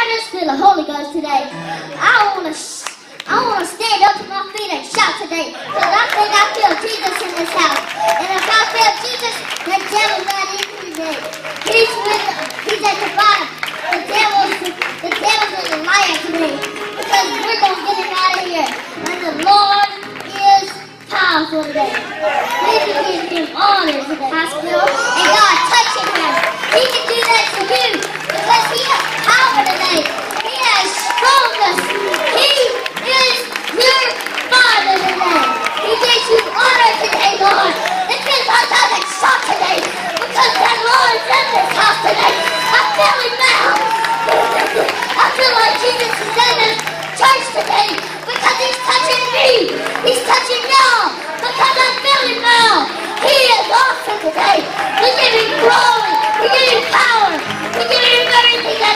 just feel the Holy Ghost today. I want to stand up to my feet and shout today, because I think I feel Jesus in this house. And if I feel Jesus, the devil's not in here today. He's at the bottom. The devil's in the liar today, because we're going to get him out of here. And the Lord is powerful today. We can give him honor today, hospital. And God touching him. He can do that to you, because he has power today. He has strongness. He is your Father today. He gives you honor today, Lord. It gives us an exalt today, because the Lord is in this house today. I feel him now. I feel like Jesus is in this church today, because he's touching me. He's touching y'all, because I feel him now. He is awesome today. We give him glory. We give him power. We give him everything